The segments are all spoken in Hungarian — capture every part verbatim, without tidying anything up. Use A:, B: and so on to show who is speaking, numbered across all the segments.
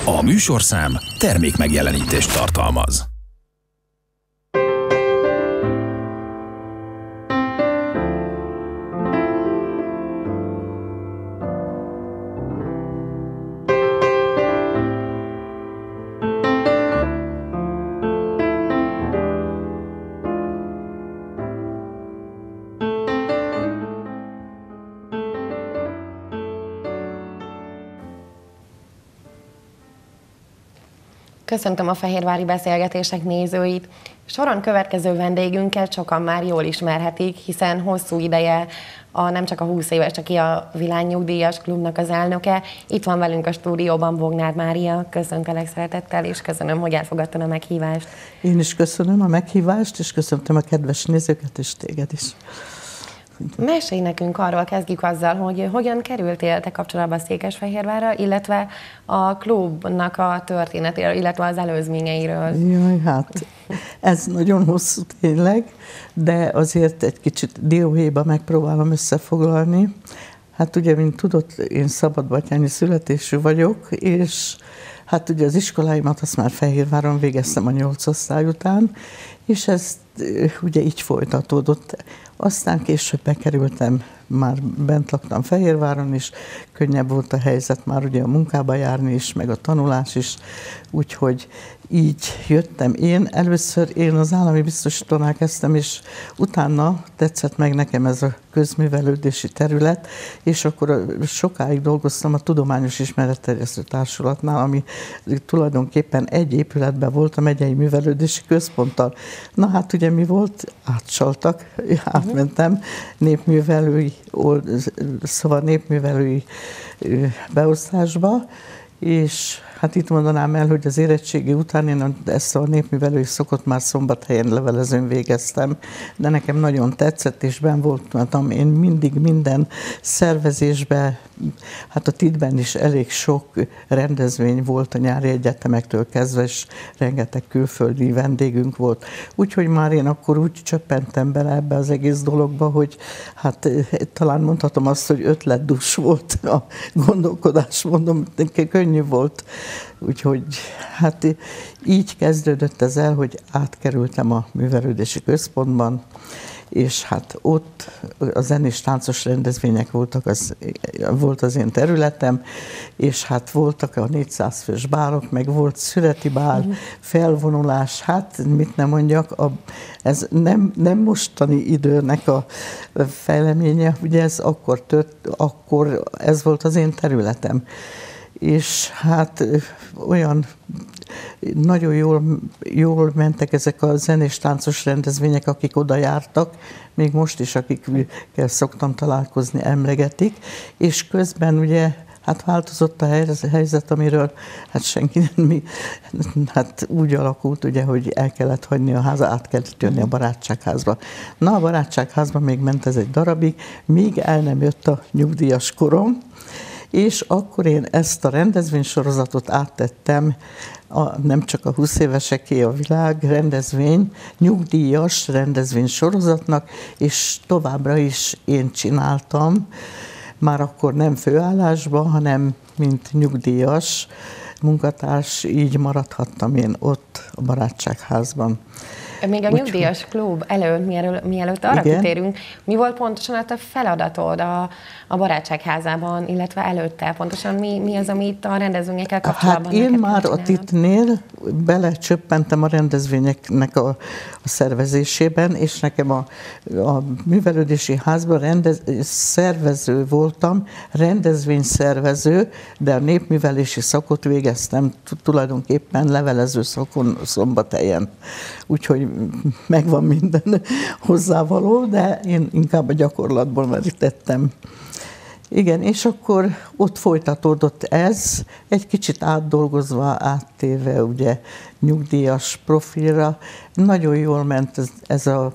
A: A műsorszám termékmegjelenítést tartalmaz.
B: Köszöntöm a fehérvári beszélgetések nézőit. Soron következő vendégünket sokan már jól ismerhetik, hiszen hosszú ideje a, nem csak a húsz éves, aki a Világnyugdíjas Klubnak az elnöke. Itt van velünk a stúdióban Bognár Mária. Köszöntelek szeretettel, és köszönöm, hogy elfogadtad a meghívást.
C: Én is köszönöm a meghívást, és köszöntöm a kedves nézőket, és téged is.
B: Mesélj nekünk arról, kezdjük azzal, hogy hogyan kerültél te kapcsolatba Székesfehérvárra, illetve a klubnak a történetéről, illetve az előzményeiről.
C: Jaj, hát ez nagyon hosszú tényleg, de azért egy kicsit dióhéjba megpróbálom összefoglalni. Hát ugye, mint tudod, én szabadbatyányi születésű vagyok, és hát ugye az iskoláimat azt már Fehérváron végeztem a nyolc osztály után, és ez ugye így folytatódott. Aztán később bekerültem, már bent laktam Fehérváron is, könnyebb volt a helyzet már ugye a munkába járni is, meg a tanulás is, úgyhogy így jöttem én. Először én az állami biztosítónál kezdtem, és utána tetszett meg nekem ez a közművelődési terület, és akkor sokáig dolgoztam a Tudományos Ismeretterjesztő Társulatnál, ami tulajdonképpen egy épületben volt a megyei művelődési központtal. Na hát ugye mi volt? Átcsaltak, átmentem népművelői, szóval népművelői beosztásba, és hát itt mondanám el, hogy az érettségi után én ezt a népművelői szokott már Szombathelyen levelezőn végeztem, de nekem nagyon tetszett, és benn voltam én mindig minden szervezésben, hát a TIT-ben is elég sok rendezvény volt a nyári egyetemektől kezdve, és rengeteg külföldi vendégünk volt. Úgyhogy már én akkor úgy csöppentem bele ebbe az egész dologba, hogy hát talán mondhatom azt, hogy ötletdús volt a gondolkodás, mondom, könnyű volt. Úgyhogy hát így kezdődött ez el, hogy átkerültem a művelődési központban, és hát ott a zenés táncos rendezvények voltak, az, volt az én területem, és hát voltak a négyszáz fős bálok, meg volt születi bál, uh-huh. felvonulás, hát mit nem mondjak, a, ez nem, nem mostani időnek a fejleménye, ugye ez akkor, tört, akkor ez volt az én területem. És hát olyan nagyon jól, jól mentek ezek a zenés táncos rendezvények, akik oda jártak, még most is, akikkel szoktam találkozni, emlegetik, és közben ugye hát változott a helyzet, amiről hát senki mi, hát úgy alakult, ugye, hogy el kellett hagyni a háza, át kellett jönni a barátságházba. Na, a barátságházba még ment ez egy darabig, míg el nem jött a nyugdíjas korom, és akkor én ezt a rendezvénysorozatot áttettem, a, nem csak a húsz éveseké a világ rendezvény, nyugdíjas rendezvénysorozatnak, és továbbra is én csináltam, már akkor nem főállásban, hanem mint nyugdíjas munkatárs, így maradhattam én ott a barátságházban.
B: Még a nyugdíjas klub előtt, mielőtt arra igen? kitérünk, mi volt pontosan a te feladatod a, a barátságházában, illetve előtte? Pontosan mi, mi az, amit a rendezvényekkel kapcsolatban
C: hát én már a TIT-nél belecsöppentem a rendezvényeknek a, a szervezésében, és nekem a, a művelődési házban rendez, szervező voltam, rendezvényszervező, de a népművelési szakot végeztem tulajdonképpen levelező szakon Szombathelyen. Úgyhogy megvan minden hozzávaló, de én inkább a gyakorlatból merítettem. Igen, és akkor ott folytatódott ez, egy kicsit átdolgozva, áttéve ugye nyugdíjas profilra. Nagyon jól ment ez, ez a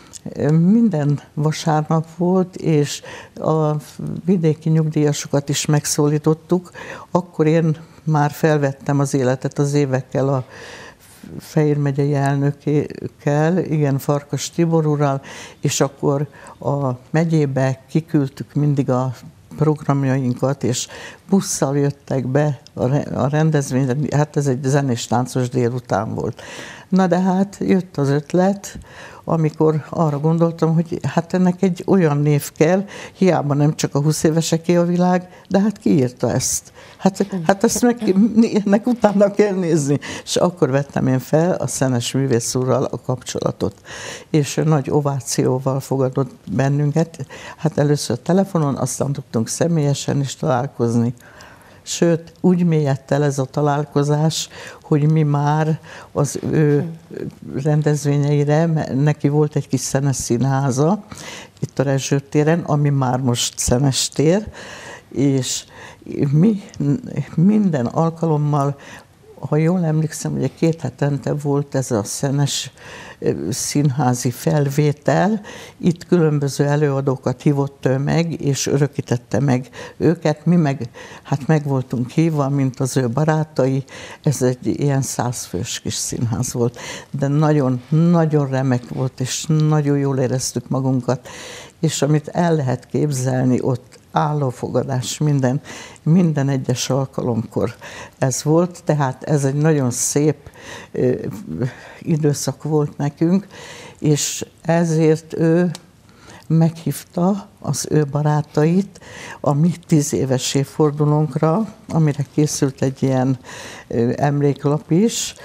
C: minden vasárnap volt, és a vidéki nyugdíjasokat is megszólítottuk. Akkor én már felvettem az életet az évekkel a Fejér megyei elnökével, igen, Farkas Tibor úrral, és akkor a megyébe kiküldtük mindig a programjainkat, és busszal jöttek be a rendezvényre, hát ez egy zenés táncos délután volt. Na de hát jött az ötlet, amikor arra gondoltam, hogy hát ennek egy olyan név kell, hiába nem csak a húsz éveseké a világ, de hát ki írta ezt? Hát, hát ezt meg, ennek utána kell nézni. És akkor vettem én fel a Szenes művész úrral a kapcsolatot. És nagy ovációval fogadott bennünket. Hát először telefonon, aztán tudtunk személyesen is találkozni. Sőt, úgy mélyedt el ez a találkozás, hogy mi már az ő rendezvényeire, neki volt egy kis Szenes színháza itt a Rezső téren, ami már most Szenes tér, és mi minden alkalommal, ha jól emlékszem, ugye két hetente volt ez a Szenes színházi felvétel, itt különböző előadókat hívott ő meg, és örökítette meg őket, mi meg, hát meg voltunk hívva, mint az ő barátai, ez egy ilyen százfős kis színház volt, de nagyon, nagyon remek volt, és nagyon jól éreztük magunkat, és amit el lehet képzelni, ott állófogadás minden, minden egyes alkalomkor ez volt, tehát ez egy nagyon szép ö, időszak volt nekünk, és ezért ő meghívta az ő barátait a mi tíz éves évfordulónkra, amire készült egy ilyen ö, emléklap is.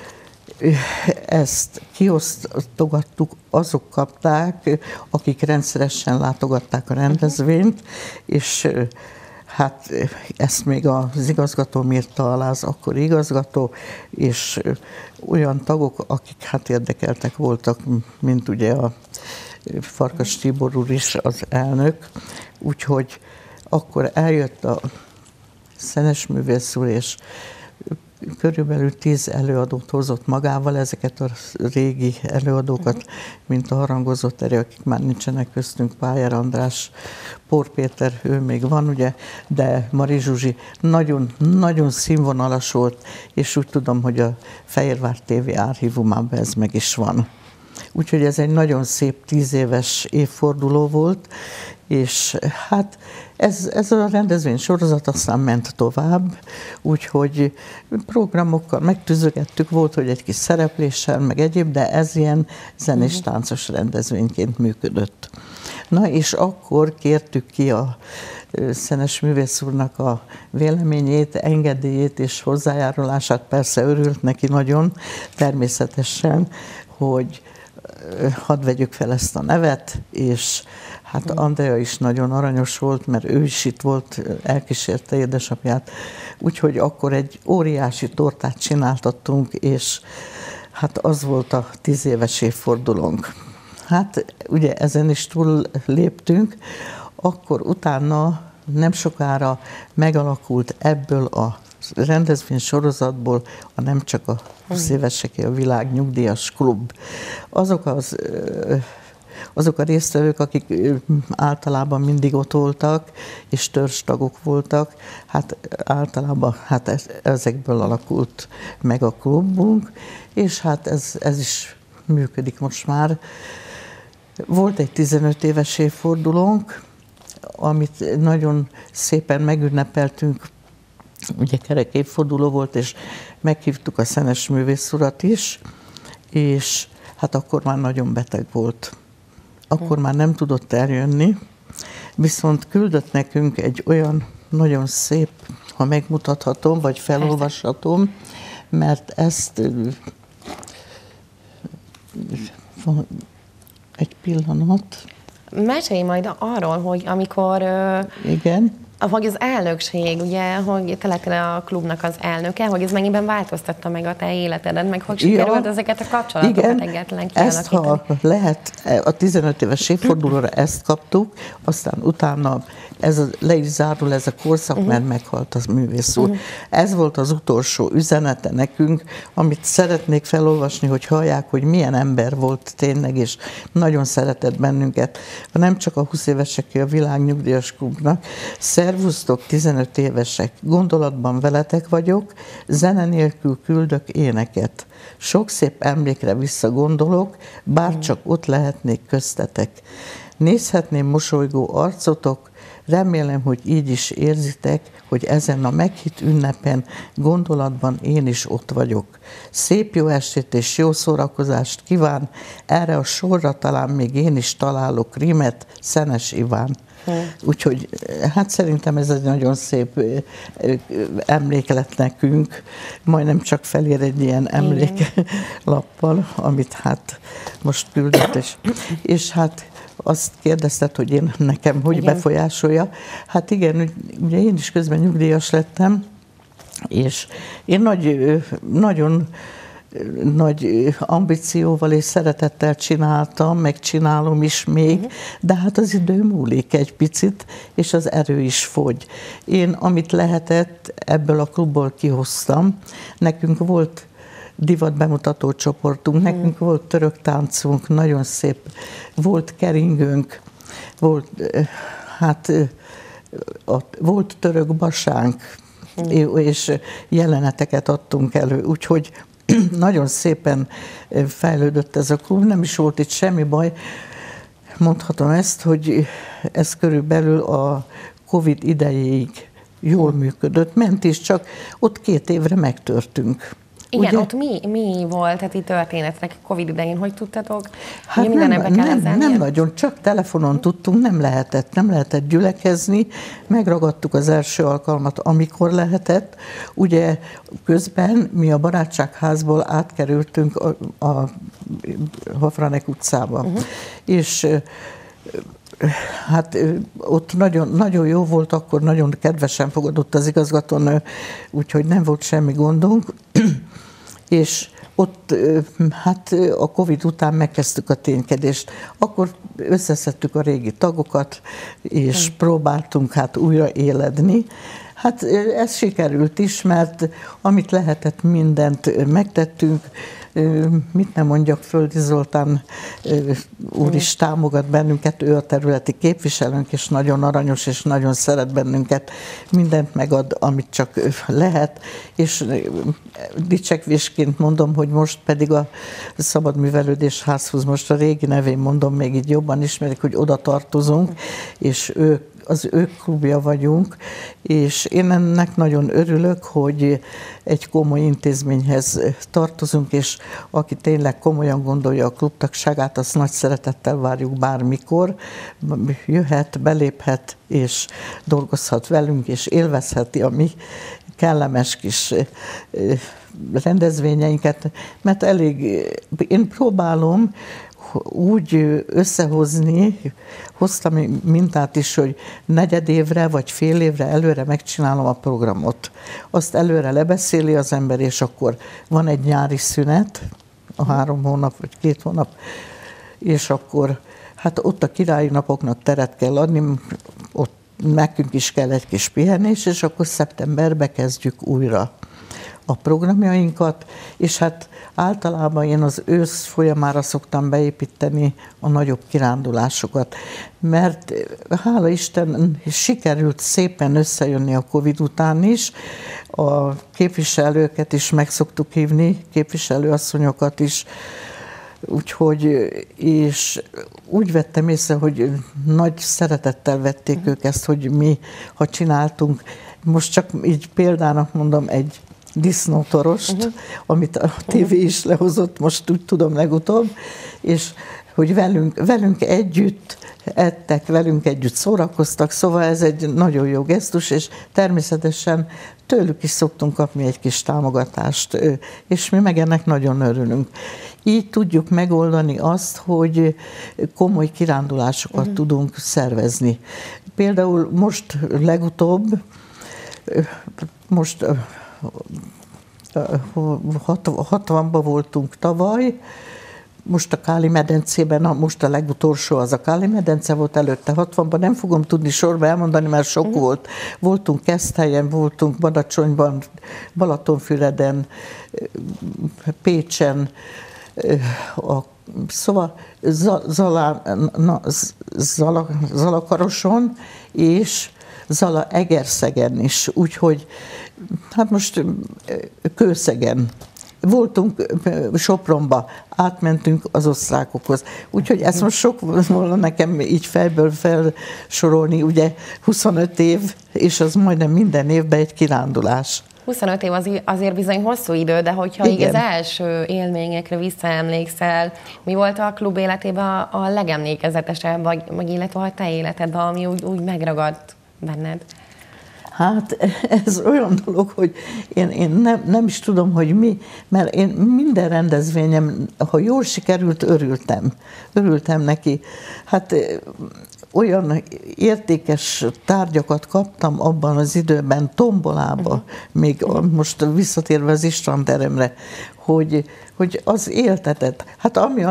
C: Ezt kiosztogattuk, azok kapták, akik rendszeresen látogatták a rendezvényt, és hát ezt még az igazgató írta alá, az akkori igazgató, és olyan tagok, akik hát érdekeltek voltak, mint ugye a Farkas Tibor úr is, az elnök, úgyhogy akkor eljött a Szenes művész úr, és körülbelül tíz előadót hozott magával, ezeket a régi előadókat, mint a Harangozott Erő, akik már nincsenek köztünk, Pályár András, Pór Péter, ő még van, ugye, de Mari Zsuzsi nagyon, nagyon színvonalas volt, és úgy tudom, hogy a Fehérvár té vé archívumában ez meg is van. Úgyhogy ez egy nagyon szép tíz éves évforduló volt, és hát ez, ez a rendezvény sorozat aztán ment tovább, úgyhogy programokkal megtüzögettük, volt, hogy egy kis szerepléssel, meg egyéb, de ez ilyen zenés táncos rendezvényként működött. Na és akkor kértük ki a Szenes művész úrnak a véleményét, engedélyét és hozzájárulását, persze örült neki nagyon, természetesen, hogy hadd vegyük fel ezt a nevet, és hát Andrea is nagyon aranyos volt, mert ő is itt volt, elkísérte édesapját, úgyhogy akkor egy óriási tortát csináltattunk, és hát az volt a tíz éves évfordulónk. Hát ugye ezen is túl léptünk, akkor utána nem sokára megalakult ebből a rendezvény sorozatból a nem csak a húsz éveseké a világ nyugdíjas klub. Azok, az, azok a résztvevők, akik általában mindig ott voltak, és törzstagok voltak, hát általában hát ezekből alakult meg a klubunk, és hát ez, ez is működik most már. Volt egy tizenöt éves évfordulónk, amit nagyon szépen megünnepeltünk, ugye kerek évforduló volt, és meghívtuk a Szenes művész urat is, és hát akkor már nagyon beteg volt. Akkor már nem tudott eljönni, viszont küldött nekünk egy olyan nagyon szép, ha megmutathatom, vagy felolvashatom, mert ezt egy pillanat.
B: Mesélj majd arról, hogy amikor...
C: Igen.
B: Hogy az elnökség, ugye, hogy te lettél a klubnak az elnöke, hogy ez mennyiben változtatta meg a te életedet, meg hogy sikerült ja, ezeket a kapcsolatokat egyáltalán kialakítani?
C: Ezt, ha lehet, a tizenöt éves évfordulóra ezt kaptuk, aztán utána ez a, le is zárul ez a korszak, uh-huh. mert meghalt az művész úr. Uh-huh. Ez volt az utolsó üzenete nekünk, amit szeretnék felolvasni, hogy hallják, hogy milyen ember volt tényleg, és nagyon szeretett bennünket. Nem csak a húsz éveseké a világ nyugdíjas klubnak. Szervusztok, tizenöt évesek, gondolatban veletek vagyok, zene nélkül küldök éneket. Sok szép emlékre visszagondolok, bár csak ott lehetnék köztetek. Nézhetném mosolygó arcotok, Remélem, hogy így is érzitek, hogy ezen a meghitt ünnepen gondolatban én is ott vagyok. Szép jó estét és jó szórakozást kíván, erre a sorra talán még én is találok rímet, Szenes Iván. Hmm. Úgyhogy hát szerintem ez egy nagyon szép emléklet nekünk, majdnem csak felér egy ilyen emléklappal, amit hát most küldött, és, és hát azt kérdezted, hogy én nekem hogy igen. befolyásolja. Hát igen, ugye én is közben nyugdíjas lettem, és én nagy, nagyon nagy ambícióval és szeretettel csináltam, meg csinálom is még, uh-huh. de hát az idő múlik egy picit, és az erő is fogy. Én, amit lehetett, ebből a klubból kihoztam. Nekünk volt divat bemutató csoportunk, uh-huh. nekünk volt török táncunk, nagyon szép, volt keringőnk, volt, hát, volt török basánk, uh-huh. és jeleneteket adtunk elő, úgyhogy nagyon szépen fejlődött ez a klub, nem is volt itt semmi baj. Mondhatom ezt, hogy ez körülbelül a Covid idejéig jól működött, ment is, csak ott két évre megtörtünk.
B: Igen,
C: ugye?
B: Ott mi, mi volt a ti történetek Covid idején? Hogy tudtatok?
C: Hát nem, nem, nem, nem nagyon, csak telefonon tudtunk, nem lehetett, nem lehetett gyülekezni, megragadtuk az első alkalmat, amikor lehetett. Ugye közben mi a barátságházból átkerültünk a, a Hafranek utcába, uh-huh. és hát ott nagyon, nagyon jó volt, akkor nagyon kedvesen fogadott az igazgatónő, úgyhogy nem volt semmi gondunk. És ott hát a Covid után megkezdtük a ténykedést. Akkor összeszedtük a régi tagokat, és hmm. próbáltunk hát újra éledni. Hát ez sikerült is, mert amit lehetett, mindent megtettünk. Mit nem mondjak, Földi Zoltán úr is támogat bennünket, ő a területi képviselőnk, és nagyon aranyos, és nagyon szeret bennünket, mindent megad, amit csak lehet, és dicsekvésként mondom, hogy most pedig a Szabad Művelődés Házhoz, most a régi nevén mondom, még így jobban ismerik, hogy oda tartozunk, és ők az ő klubja vagyunk, és én ennek nagyon örülök, hogy egy komoly intézményhez tartozunk, és aki tényleg komolyan gondolja a klubtagságát, azt nagy szeretettel várjuk bármikor, jöhet, beléphet, és dolgozhat velünk, és élvezheti a mi kellemes kis rendezvényeinket, mert elég, én próbálom úgy összehozni, hoztam mintát is, hogy negyed évre vagy fél évre előre megcsinálom a programot. Azt előre lebeszéli az ember, és akkor van egy nyári szünet, a három hónap vagy két hónap, és akkor hát ott a királyi napoknak teret kell adni, ott nekünk is kell egy kis pihenés, és akkor szeptemberbe kezdjük újra a programjainkat, és hát általában én az ősz folyamára szoktam beépíteni a nagyobb kirándulásokat, mert hála Isten sikerült szépen összejönni a Covid után is, a képviselőket is meg szoktuk hívni, képviselőasszonyokat is, úgyhogy, és úgy vettem észre, hogy nagy szeretettel vették uh-huh. ők ezt, hogy mi, ha csináltunk, most csak így példának mondom, egy disznótorost, uh-huh. amit a tévé is lehozott, most úgy tudom legutóbb, és hogy velünk, velünk együtt ettek, velünk együtt szórakoztak, szóval ez egy nagyon jó gesztus, és természetesen tőlük is szoktunk kapni egy kis támogatást, és mi meg ennek nagyon örülünk. Így tudjuk megoldani azt, hogy komoly kirándulásokat uh-huh. tudunk szervezni. Például most legutóbb, most hatvanban voltunk tavaly, most a Káli-medencében, most a legutolsó az a Káli-medence volt, előtte hatvanban, nem fogom tudni sorba elmondani, mert sok uh-huh. volt. Voltunk Keszthelyen, voltunk Badacsonyban, Balatonfüreden, Pécsen, a, szóval Zala, na, Zala, Zalakaroson, és Zala Egerszegen is, úgyhogy hát most Kőszegen. voltunk Sopronba, átmentünk az osztrákokhoz. Úgyhogy ezt most sok volna nekem így fejből felsorolni, ugye huszonöt év, és az majdnem minden évben egy kirándulás.
B: huszonöt év azért bizony hosszú idő, de hogyha
C: Igen.
B: így az első élményekre visszaemlékszel, mi volt a klub életében a, a legemlékezetesebb, vagy, vagy illetve a te életedben, ami úgy, úgy megragadt benned?
C: Hát ez olyan dolog, hogy én, én nem, nem is tudom, hogy mi, mert én minden rendezvényem, ha jól sikerült, örültem. Örültem neki. Hát olyan értékes tárgyakat kaptam abban az időben, tombolába, uh-huh. még most visszatérve az István-teremre, hogy, hogy az éltetett. Hát ami a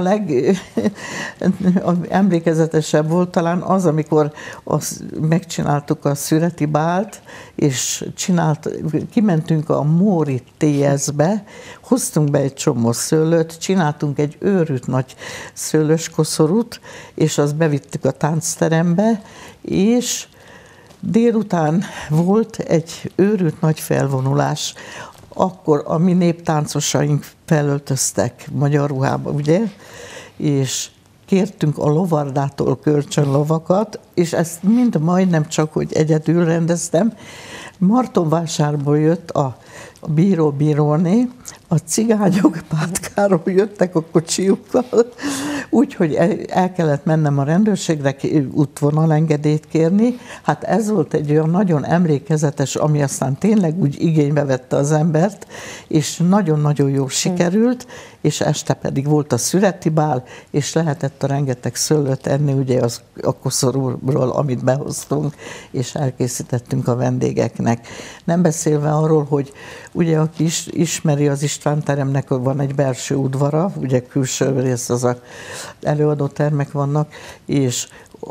C: legemlékezetesebb volt talán az, amikor az, megcsináltuk a szüreti bált, és csinált, kimentünk a Móri té es-be, hoztunk be egy csomó szőlőt, csináltunk egy őrült nagy szőlős koszorút, és azt bevittük a táncterembe, és délután volt egy őrült nagy felvonulás. Akkor a mi néptáncosaink felöltöztek magyar ruhába, ugye, és kértünk a lovardától kölcsönlovakat, és ezt mind majdnem csak, hogy egyedül rendeztem. Martonvásárból jött a bíró-bíróné, a cigányok Pátkáról jöttek a kocsijukkal, úgyhogy el kellett mennem a rendőrségre útvonalengedélyt kérni. Hát ez volt egy olyan nagyon emlékezetes, ami aztán tényleg úgy igénybe vette az embert, és nagyon-nagyon jól sikerült, és este pedig volt a szüreti bál, és lehetett a rengeteg szőlőt enni, ugye az, a koszorúról, amit behoztunk, és elkészítettünk a vendégeknek. Nem beszélve arról, hogy ugye aki is, ismeri az István-teremnek, van egy belső udvara, ugye külső rész az a előadótermek vannak, és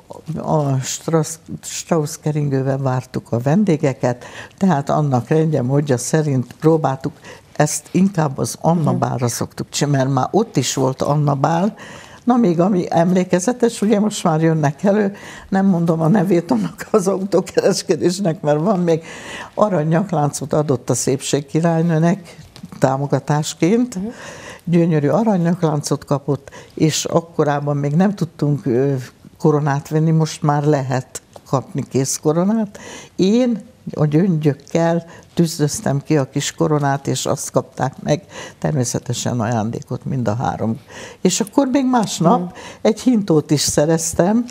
C: a Strauss-keringővel vártuk a vendégeket, tehát annak rendje módja szerint próbáltuk, ezt inkább az Anna bálra szoktuk csinálni, mert már ott is volt Anna bál. Na még ami emlékezetes, ugye most már jönnek elő, nem mondom a nevét annak az autókereskedésnek, mert van még, aranynyakláncot adott a szépségkirálynőnek támogatásként, uh-huh. gyönyörű aranynyakláncot kapott, és akkorában még nem tudtunk koronát venni, most már lehet kapni készkoronát. Én a gyöngyökkel tüzdöztem ki a kis koronát, és azt kapták meg, természetesen ajándékot mind a három. És akkor még másnap mm. egy hintót is szereztem,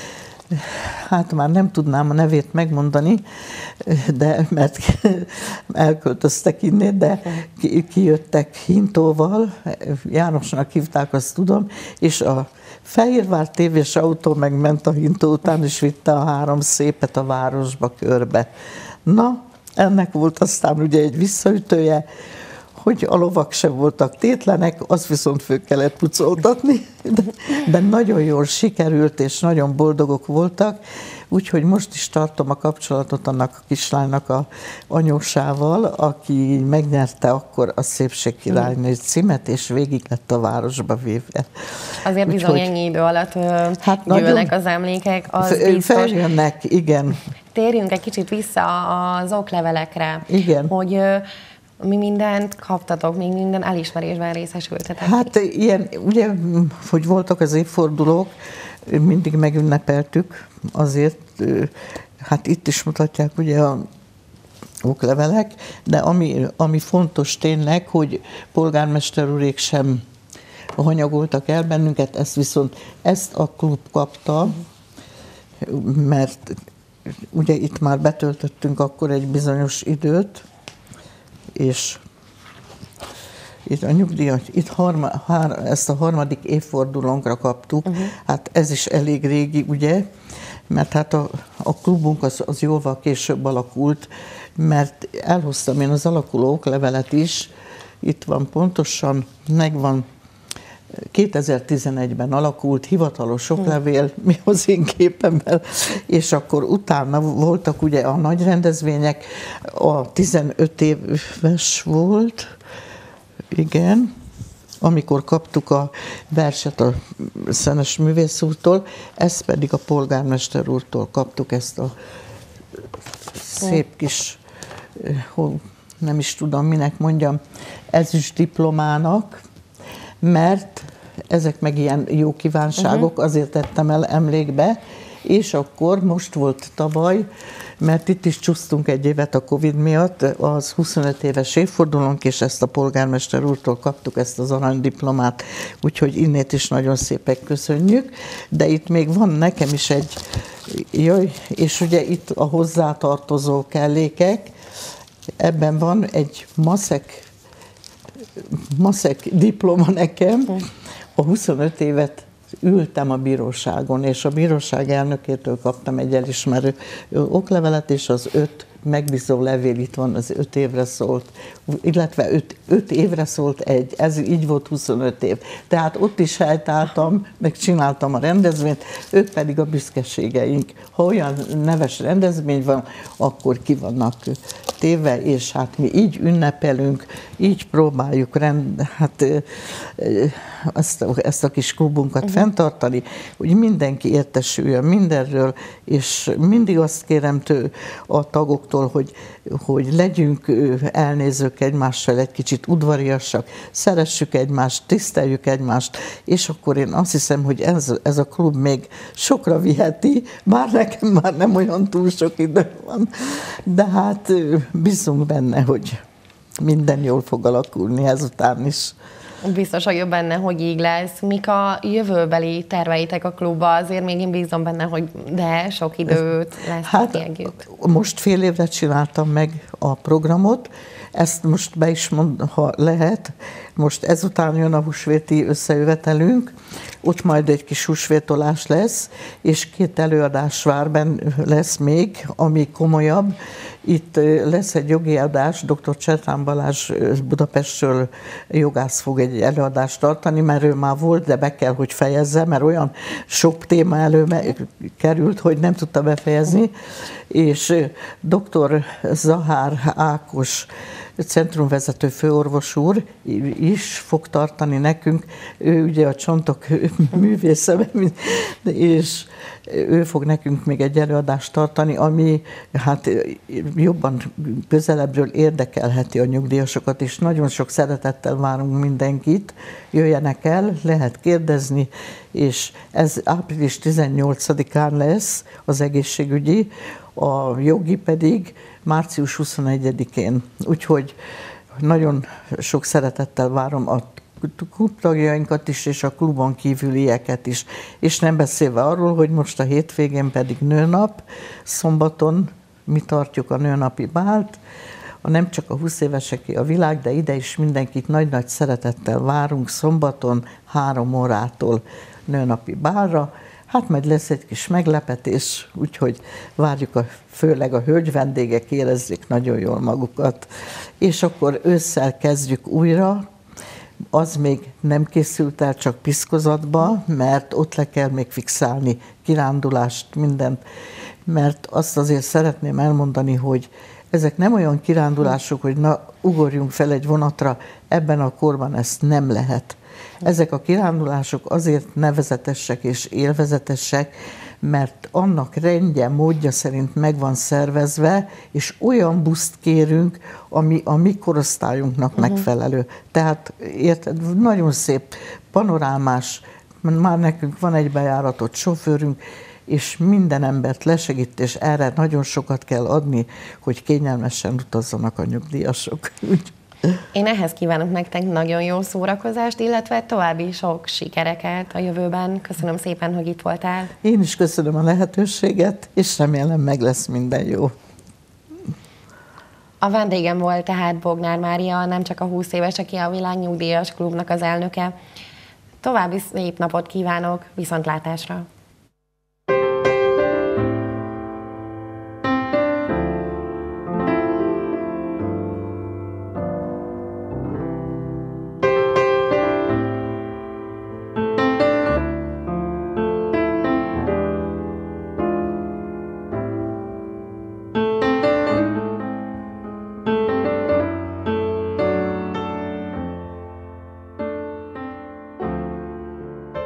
C: hát már nem tudnám a nevét megmondani, de mert elköltöztek innét, de kijöttek hintóval, Jánosnak hívták, azt tudom, és a Fehérvár tévés autó megment a hintó után, és vitte a három szépet a városba körbe. Na, ennek volt aztán ugye egy visszaütője, hogy a lovak sem voltak tétlenek, azt viszont föl kellett pucoltatni, de, de nagyon jól sikerült, és nagyon boldogok voltak, úgyhogy most is tartom a kapcsolatot annak a kislánynak a anyósával, aki megnyerte akkor a szépségkirálynő címet, és végig lett a városba véve.
B: Azért úgy, bizony ennyi idő alatt hát gyűlnek az emlékek, az biztos.
C: Feljönnek, igen.
B: Térjünk egy kicsit vissza az oklevelekre.
C: Igen.
B: Hogy mi mindent kaptatok, még minden elismerésben részesültetek?
C: Hát ilyen, ugye, hogy voltak az évfordulók, mindig megünnepeltük, azért, hát itt is mutatják ugye a oklevelek, de ami, ami fontos tényleg, hogy polgármester úrék sem hanyagoltak el bennünket, ezt viszont ezt a klub kapta, mert ugye itt már betöltöttünk akkor egy bizonyos időt, és itt a nyugdíjat, itt harma, hár, ezt a harmadik évfordulónkra kaptuk, uh-huh. hát ez is elég régi, ugye, mert hát a, a klubunk az, az jóval később alakult, mert elhoztam én az alakuló oklevelet is, itt van pontosan, megvan, kétezer-tizenegyben alakult hivatalos oklevél, mi az én képemmel, és akkor utána voltak ugye a nagy rendezvények, a tizenöt éves volt, igen, amikor kaptuk a verset a Szenes művész úrtól, ezt pedig a polgármester úrtól kaptuk, ezt a szép kis nem is tudom, minek mondjam, ezüst diplomának, mert ezek meg ilyen jó kívánságok, uh-huh. azért tettem el emlékbe, és akkor most volt tavaly, mert itt is csúsztunk egy évet a Covid miatt, az huszonöt éves évfordulónk, és ezt a polgármester úrtól kaptuk, ezt az aranydiplomát, úgyhogy innét is nagyon szépen köszönjük, de itt még van nekem is egy, jaj, és ugye itt a hozzátartozó kellékek, ebben van egy maszek, maszek diploma nekem, a huszonöt évet ültem a bíróságon, és a bíróság elnökétől kaptam egy elismerő oklevelet, és az öt megbízó levél itt van, az öt évre szólt, illetve öt, öt évre szólt egy, ez így volt huszonöt év. Tehát ott is helytáltam, meg csináltam a rendezvényt, ők pedig a büszkeségeink. Ha olyan neves rendezvény van, akkor ki vannak téve, és hát mi így ünnepelünk, így próbáljuk rend, hát, ezt, a, ezt a kis klubunkat uh-huh. fenntartani, hogy mindenki értesüljön mindenről, és mindig azt kérem tő a tagoktól, hogy, hogy legyünk elnézők egymással, egy kicsit udvariasak, szeressük egymást, tiszteljük egymást, és akkor én azt hiszem, hogy ez, ez a klub még sokra viheti, bár nekem már nem olyan túl sok idő van, de hát bízunk benne, hogy minden jól fog alakulni ezután is.
B: Biztos vagyok benne, hogy így lesz. Mik a jövőbeli terveitek a klubba? Azért még én bízom benne, hogy de sok időt lesz
C: hát, együtt. Most fél évre csináltam meg a programot, ezt most be is mond, ha lehet, most ezután jön a húsvéti összejövetelünk, ott majd egy kis húsvétolás lesz, és két előadás vár benn lesz még, ami komolyabb. Itt lesz egy jogi adás, dr. Csertán Balázs Budapestről jogász fog egy előadást tartani, mert ő már volt, de be kell, hogy fejezze, mert olyan sok téma előkerült, hogy nem tudta befejezni, és dr. Zahár Ákos centrumvezető főorvos úr is fog tartani nekünk, ő ugye a csontok művésze, és ő fog nekünk még egy előadást tartani, ami hát jobban közelebbről érdekelheti a nyugdíjasokat, és nagyon sok szeretettel várunk mindenkit, jöjjenek el, lehet kérdezni, és ez április tizennyolcadikán lesz az egészségügyi, a jogi pedig március huszonegyedikén. Úgyhogy nagyon sok szeretettel várom a klubtagjainkat is, és a klubon kívülieket is. És nem beszélve arról, hogy most a hétvégén pedig nőnap, szombaton mi tartjuk a nőnapi bált, a nem csak a húsz éveseké a világ, de ide is mindenkit nagy-nagy szeretettel várunk szombaton három órától nőnapi bálra. Hát majd lesz egy kis meglepetés, úgyhogy várjuk, a, főleg a hölgy vendégek érezzék nagyon jól magukat. És akkor ősszel kezdjük újra, az még nem készült el, csak piszkozatba, mert ott le kell még fixálni kirándulást, mindent. Mert azt azért szeretném elmondani, hogy ezek nem olyan kirándulások, hogy na, ugorjunk fel egy vonatra, ebben a korban ezt nem lehet. Ezek a kirándulások azért nevezetesek és élvezetesek, mert annak rendje, módja szerint meg van szervezve, és olyan buszt kérünk, ami a mi korosztályunknak uh-huh. megfelelő. Tehát érted, nagyon szép, panorámás, már nekünk van egy bejáratott sofőrünk, és minden embert lesegít, és erre nagyon sokat kell adni, hogy kényelmesen utazzanak a nyugdíjasok.
B: Én ehhez kívánok nektek nagyon jó szórakozást, illetve további sok sikereket a jövőben. Köszönöm szépen, hogy itt voltál.
C: Én is köszönöm a lehetőséget, és remélem meg lesz minden jó.
B: A vendégem volt tehát Bognár Mária, nem csak a húsz éves, aki a Világnyugdíjas Klubnak az elnöke. További szép napot kívánok, viszontlátásra!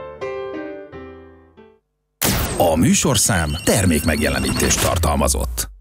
A: A műsorszám termék megjelenítést tartalmazott.